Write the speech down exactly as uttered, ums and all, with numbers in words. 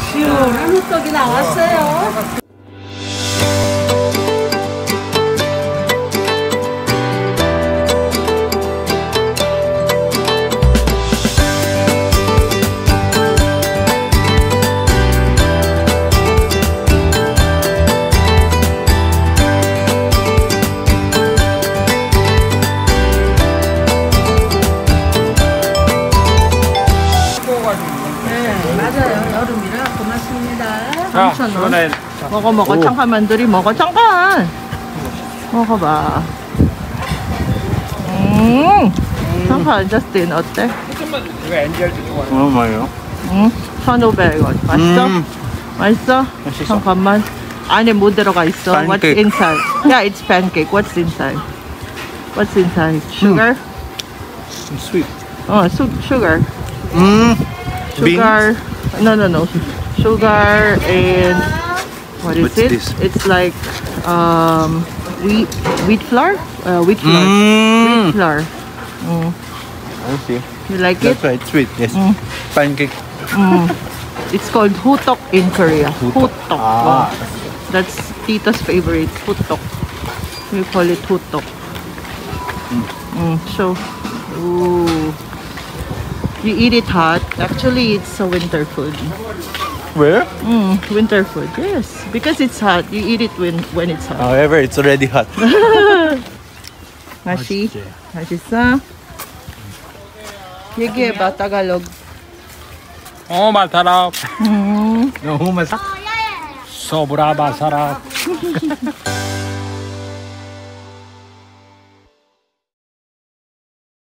시원한 호떡이 나왔어요. 삼천 원. 먹어 먹어 오. 잠깐 만들이 먹어 잠깐. 먹어봐. 음. 잠깐 저스틴 어때? 이거 엔젤도 좋아요. 얼마예요? 응. 천오백 원. 맛있어? 음. 맛있어? 맛있어. 잠깐만. 안에 뭐 들어가 있어? What's Pancake. inside? Yeah, it's pancake. What's inside? What's inside? Sugar? 음. Sweet. 어, su sugar. 음. Sugar. Beans? No, no, no. Sugar and what is What's it? this? It's like um, wheat wheat flour. Uh, wheat flour. Mm. Wheat flour. Mm. I see. You like That's it? right, sweet. Yes. Mm. Pancake. Mm. It's called hutok in Korea. Hutok. Hutok. Ah. Oh. That's Tito's favorite. Hutok. We call it hutok. Mm. Mm. So, ooh. You eat it hot. Actually, it's a winter food. Where? Mm, winter food, yes. Because it's hot. You eat it when when it's hot. However, it's already hot. 맛이? 맛있어? 얘기해봐, Tagalog. Oh, masarap. 음. No, masak. Sobra masarap.